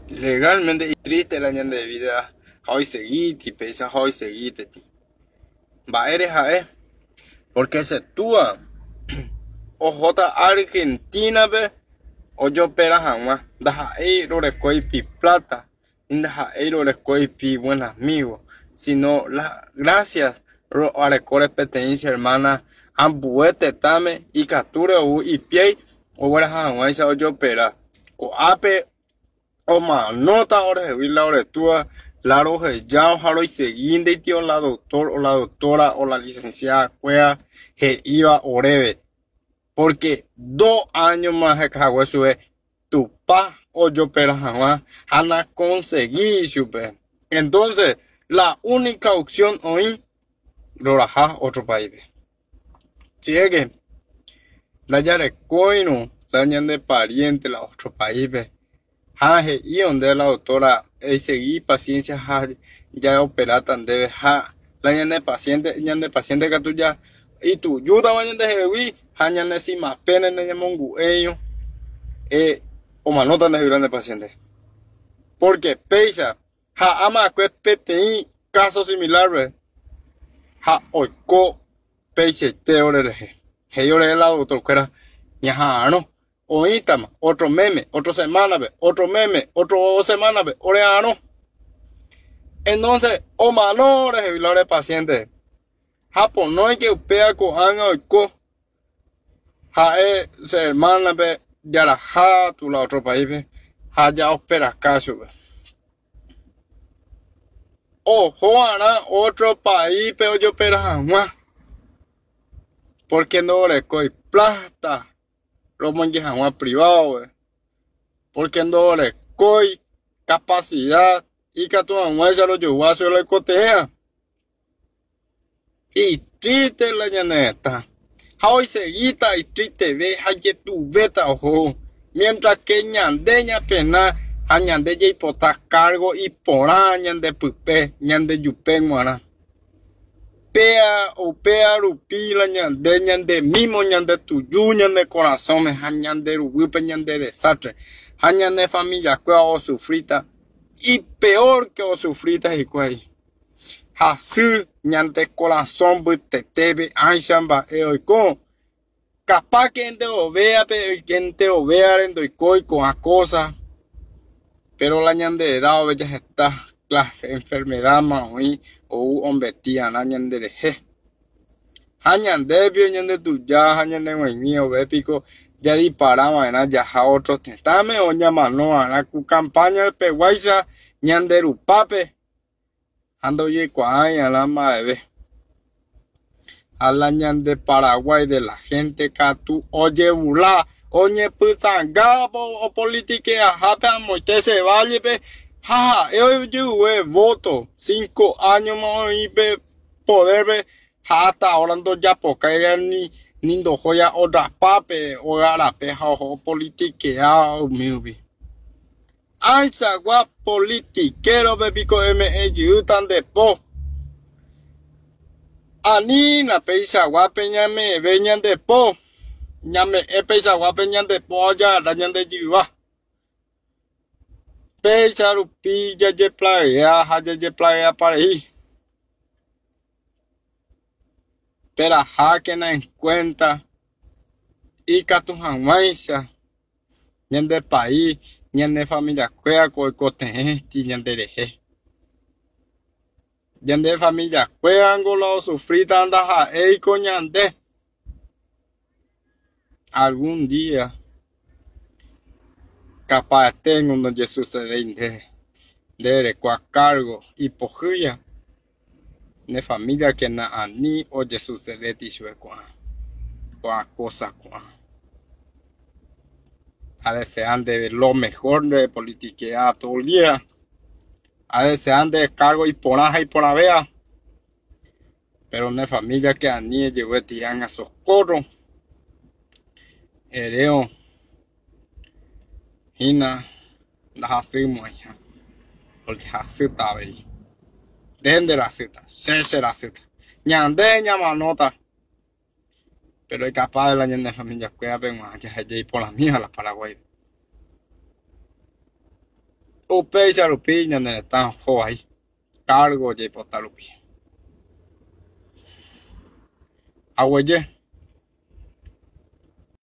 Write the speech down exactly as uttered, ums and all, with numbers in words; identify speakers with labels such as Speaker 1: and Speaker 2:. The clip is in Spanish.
Speaker 1: Legalmente y triste la ñande de vida. Hoy seguite y pesa hoy seguite ti. Va eres a es. Porque se túa. O jota Argentina be. O yo pera jamás. Daja eiro de pi plata. Indaja eiro de pi buen amigo. Sino la gracias. Ro arecore pertenencia hermana. Ambuete tame. Y capture u y pie. O buena jamás o yo pera. O ape. O manota ahora de la hora tua, la roja ya ojalá y seguinde tío la doctor o la doctora o la licenciada cuea que iba oreve. Porque dos años más de cagüe sube tu pa o yo pero jamás ana conseguí super. Entonces, la única opción hoy lo raja otro país. Si es que la ya de coino, la de pariente la otro país. Haje y donde la doctora eh, seguí paciencia ha, ya operar tan debe ha la ñande paciente ñande paciente que tú ya y tú ayuda mañana de heavy ha ñande si más pena en el mongu ellos eh o manota de grande paciente porque pesa ha ama que peti caso similar ve ha oiko pese teore he yo le la doctora que era ya no Oísta, otro meme, otra semana, otro meme, otro semana, oreano. Entonces, o manores de vilar paciente. Japón no hay que upea con anga y co. Jae se hermana be ya ja tu la otro país be. Ja ya opera caso be. O Juana otro país pero yo opera jamás. Porque no le coi plata. Los monjes jamás privados, porque no le coi capacidad y que tu mamá ya lo llevó a hacer la cotea. Y triste la llaneta. Hoy seguita y triste ve, hay tu beta ojo. Mientras que ñandeña pena, a ñande ya hipota cargo y por ñande pupe, ñande yupe muara. Pea o pea rupi la ñande ñande mimo ñande tuyu ñande corazón me ñande rupipe ñande desastre ñande familia que o sufrita y peor que o sufrita y cuay hasu ñande corazón bute tebe aishamba eoiko capaz que ente o vea pe que ente o vea endo y coi con a cosa pero la ñande de dado bella está clase enfermedad maui o hombre tía ñande de je ñande vio ñande tu ya ñande muy mío ve pico ya disparaba en ya ja otros tentame o llamano a la campaña de peguaisa ñande rupape ando ye cuay a la madre a la ñande Paraguay de la gente que tú oye bula oye pues o política a moite se vale pe ja, yo llevé voto, cinco años más y ve poder ver, hasta ahora no ya porque ni ni do joya otra pape o garape o politica o miubi. Ay, sagua politiquero bebico me ayudan de po. Ani na peisa guapeña me veñan de po. Ñame e peisa guapeñan de po ya dañan de jiva. Pesa rupi ya je playa, ya je playa para ahí. Pero ja que no en cuenta. Y que tu jamaisa. Ñan del país, ñan de familia cuea, coi cotehesti, ñan de reje. Ñan de familia cuea, angolo sufrita anda ja, ey coñan de. Algún día. Capaz tengo donde sucede de de cua cargo y pojilla de familia que na ani o de sucede tisue cua cua cosa cua a desean de lo mejor de politiquea todo el día a desean de cargo y ponaja y ponavea pero una familia que ani lleve tian a socorro ereo Hina, la hacemos ya, porque haceta ahí, dende la ceta, se se la ceta, ñande ñamanota, pero es capaz de la ñande familia que ya vengo allá allá por la mía la Paraguay, Upéicha rupi ñanereta hovái. Cargo ojeipota rupi. Agueje.